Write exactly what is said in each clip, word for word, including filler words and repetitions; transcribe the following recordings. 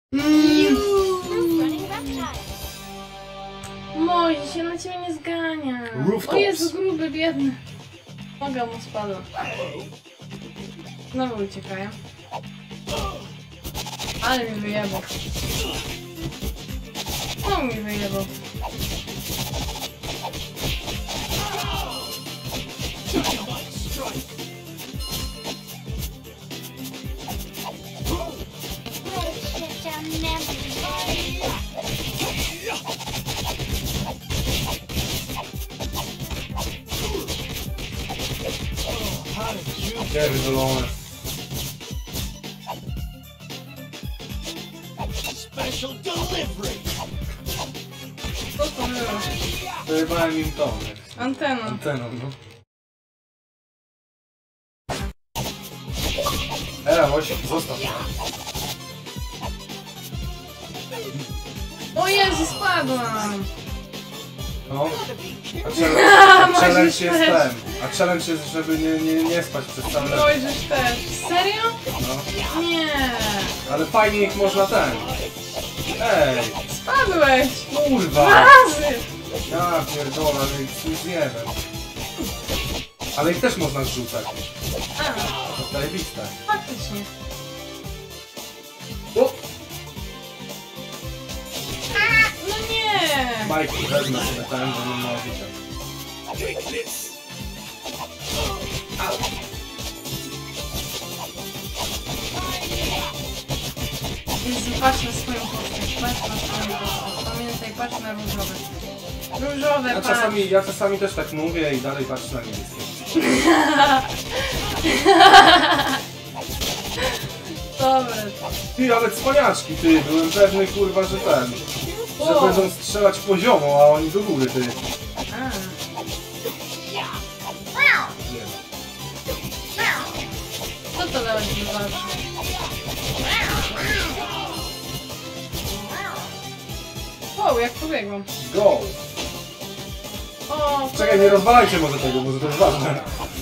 Mm. Moje się na ciebie nie zgania. O Jezu, gruby, biedny. Noga mu spadła. Znowu uciekają. Ale mi wyjebał. O, mi wyjebał. Gdzie wydolone? Co to było? Wyjebałem im tą. Anteną. Anteną, no. Era, Łoś, zostaw. O Jezu, spadłam! No. A challenge, a challenge jest też. ten. A challenge jest, żeby nie, nie, nie spać przez cały level. Dojrzysz też. Serio? No. Nie. Ale fajnie ich można ten. Ej, Spadłeś! Dwa kurwa! razy! Ja pierdolę, ale ich nic nie wiem. Ale ich też można zrzucać. A, To zajebiste. faktycznie. O! No nie! Majki, wezmę sobie ten, bo nie ma życia. Jezu, patrz na swoją postać, patrz na swoją postać. Pamiętaj, patrz na różowe. Różowe, Ja patrz. czasami, ja czasami też tak mówię i dalej patrzę na niebieskie. Dobre. Ty, ale cwaniaczki, ty, byłem pewny, kurwa, że ten, że O. będą strzelać poziomo, a oni do góry, ty. A. Nie. Co to nawet wyważy? Wow, jak pobiegłam. Go! O, Czekaj, nie rozwalajcie może tego, może to jest ważne.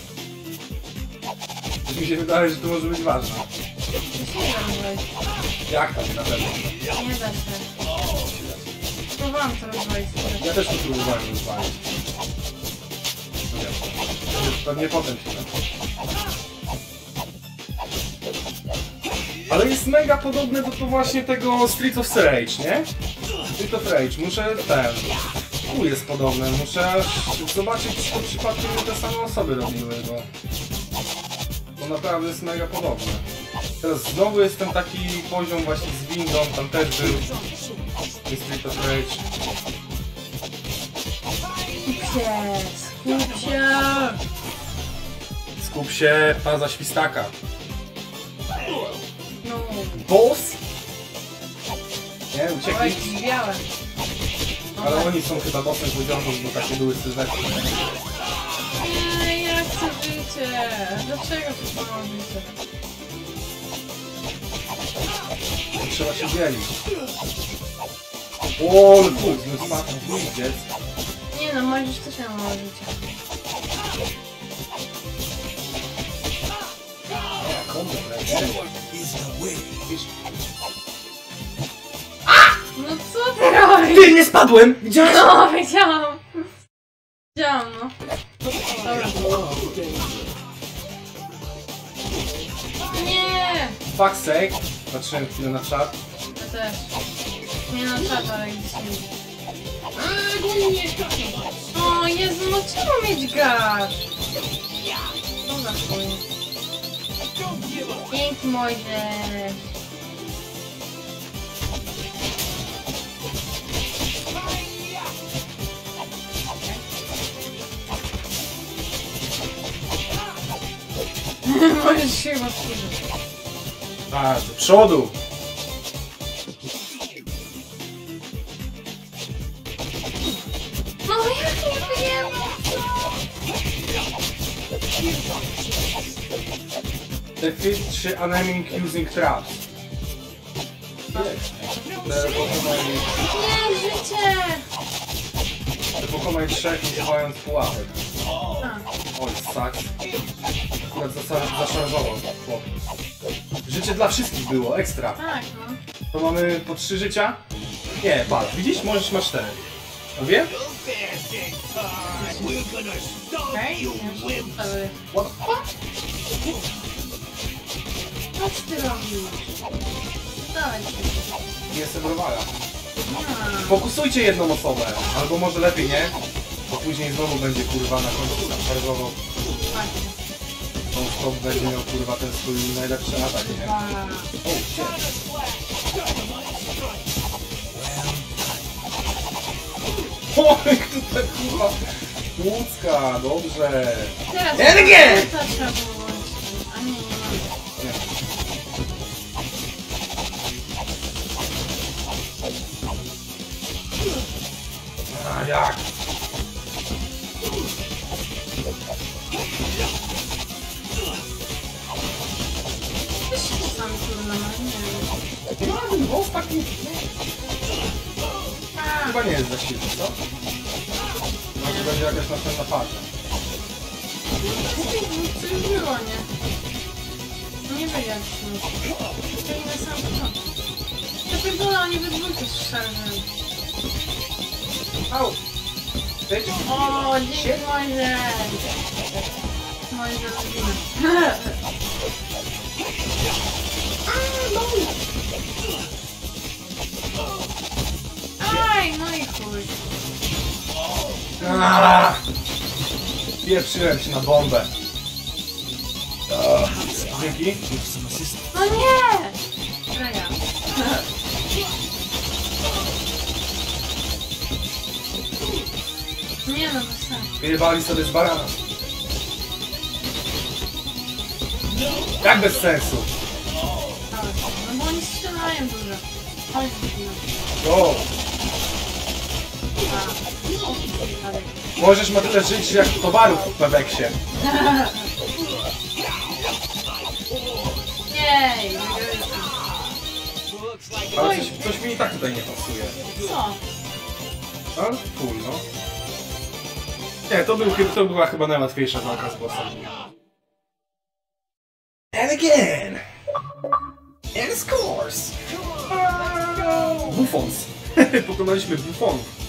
Już mi się wydaje, że to może być ważne. to się nie da rozwalić. Jak tam na pewno? Nie da się. Próbowałam to rozwalić. Ja też to próbowałem rozwalić. No nie. Pewnie potem się da. Ale jest mega podobne do to właśnie tego Street of Rage, nie? Street of Rage, muszę ten... Tu jest podobne, muszę aż zobaczyć, czy to przypadkiem nie te same osoby robiły, bo... To naprawdę jest mega podobne. Teraz znowu jest ten taki poziom właśnie z windą, tam też był Street of Rage. Skup się, skup się. Skup się, faza świstaka. No, Boss? Nie, oj, uciekli. białe. Ale oni są chyba bossem poziomu, bo takie były sylwetki. Nie, ja chcę życie. Dlaczego to mało życie? Trzeba się dzielić. O, ale fuck, no spadł, widzieć. Nie no, możesz też miał mało życia. No co ty robisz? Ty, nie spadłem! Widziałeś? No, wiedziałam. Wiedziałam, no. Dobra. Nie! Fuck sake. Patrzyłem chwilę na czat. Ja też. Nie na czat, ale gdzieś nie. O Jezu, no czemu mieć gaz? No za chuj. Piękny Mojżesz. Możesz się chyba wkurzyć. A, do przodu! No jak nie wiem? Defeat trzy eneming using traps. Te pokonaj, Nie, życie! te pokonaj trzech używając pułapek. A. Oj, saks. Akurat zasa- zaszarżował chłop. Życie dla wszystkich było, ekstra. Tak, no. To mamy po trzy życia? Nie, patrz, widzisz? Możesz masz cztery. No wiem? Okej, okay. What the fuck? Co ty robisz? Dawaj się. Jestem browara. A. Fokusujcie jedną osobę, albo może lepiej nie, bo później znowu będzie kurwa na końcu szarżował. To będzie miał kurwa ten swój najlepszy atak, nie? O, oj, tutaj kurwa łódzka, dobrze. Teraz Energię! to trzeba było włączyć. A nie, nie ma. A jak? To się sam trudno, nie wiem. No, ten boss taki... A, Chyba nie jest za silny, co? Może będzie jakaś następna partia. co już było, nie? Nie wyjaśnił. To i na sam początku. To pierdolę, oni we dwójkę szarżą. Au! Ty? O, dzięki Mojże! Mojże lubimy. Aj, no i chuj. Aaaa! Pieprzyłem się na bombę. Ach, dzięki. No nie! Kraja. Nie no, bez sensu. Wyjebali sobie z barana. Jak bez sensu? No bo oni strzelają dużo. Chodź, O! a. Możesz ma tyle żyć jak towarów w Peweksie. Jej, wygraliśmy. Ale coś, coś mi i tak tutaj nie pasuje. Co? Ale full, no. Nie, to, był, to była chyba najłatwiejsza walka z bossem. And again! And scores! Buffons! Pokonaliśmy Buffon.